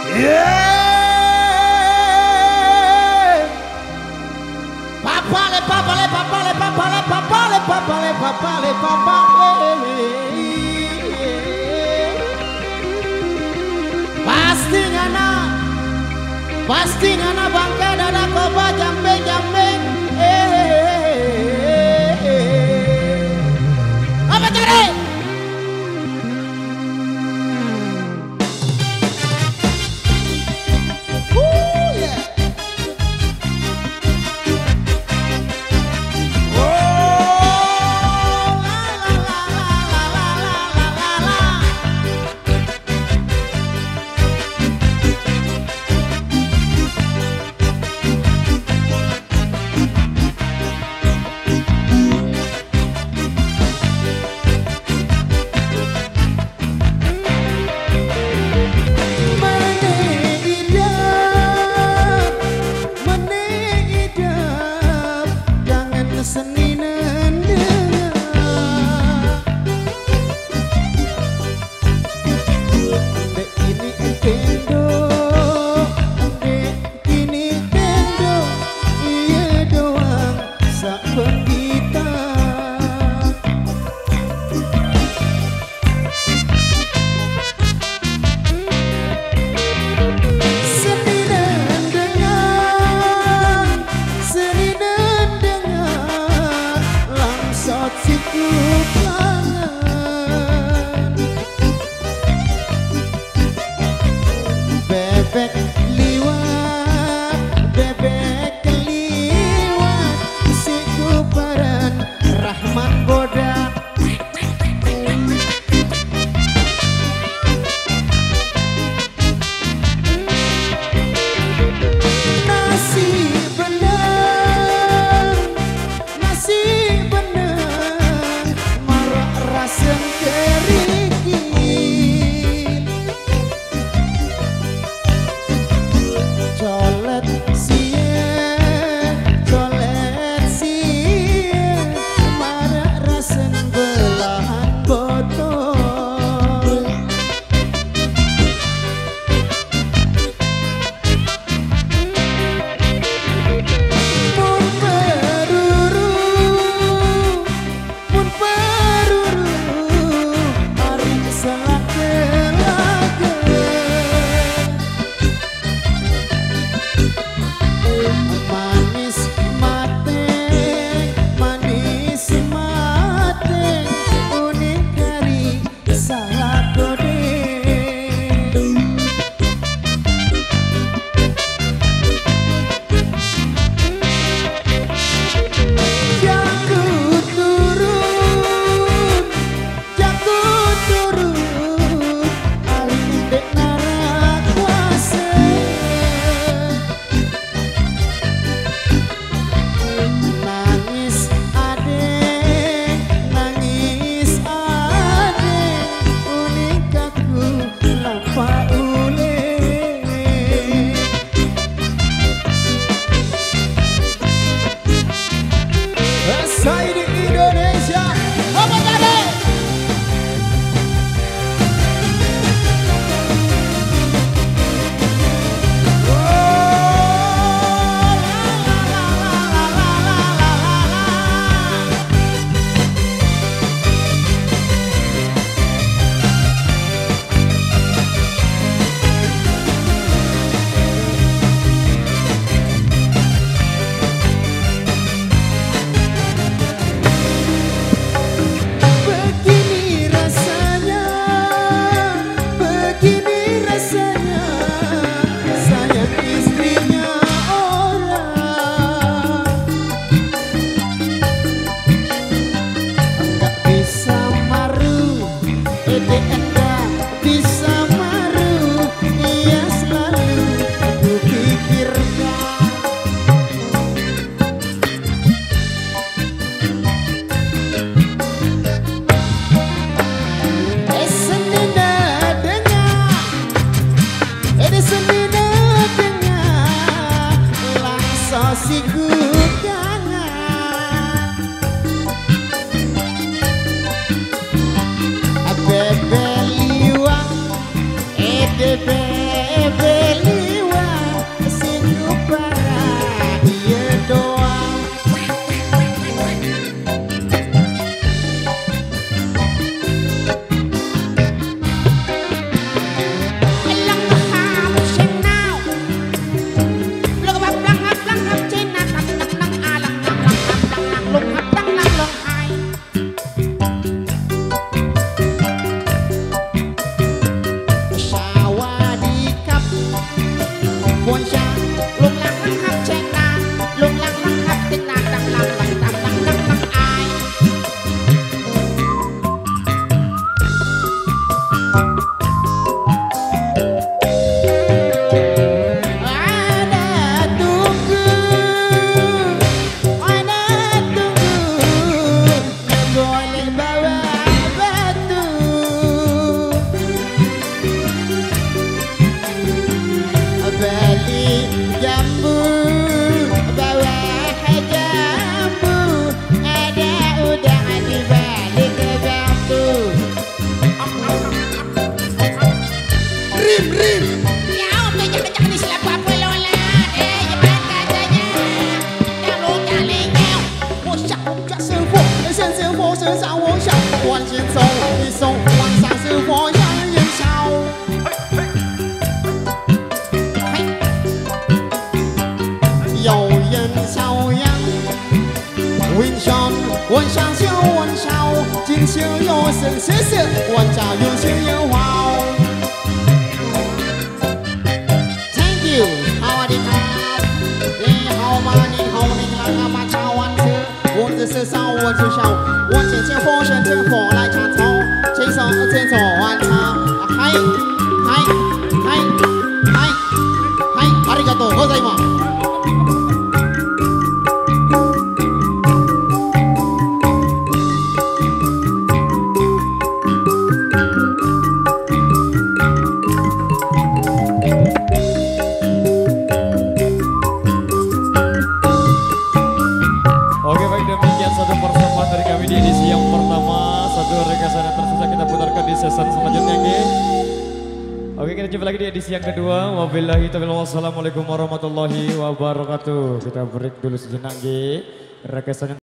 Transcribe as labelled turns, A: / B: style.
A: Yeah. Papale, papale, papale, papale, papale, papale, papale, papale. Pastinya na bangka dada koba jambe jambe. Apa cari? beliwa senyum para iya doang. Elang maham senau lo bab lang hap cina nang alang nang long hap nang long hai. Buồn chán lung lăng lăng hấp chanh nàng lung lăng lăng hấp tình nàng đằng lăng lăng đằng lăng lăng lăng ai ada tunggu boleh bawa batu. Balik jambu bawah jambu ada udang di balik bambu. Rim ya udah jangan di selap apa lola jangan katanya yang lu kalinya musak musak servo servo servo我想往前走一走晚上是我让人笑。有人朝阳，文山文山就文少，金秋有神谢谢，文家有情有好。Thank you， 好的卡，你好吗？你好，你来干嘛？茶碗子，我只是少，我只少，我只见火神见火来插头，牵手牵手玩茶，嗨嗨嗨嗨嗨，ありがとうございます。
B: Oke baik, demikian satu persembahan dari kami di edisi yang pertama. Satu rekasan yang tersisa kita putarkan di season selanjutnya G. Oke, kita jumpa lagi di edisi yang kedua. Wabillahi taufiq wal hidayah. Wassalamualaikum warahmatullahi wabarakatuh. Kita break dulu sejenak G. Rekasan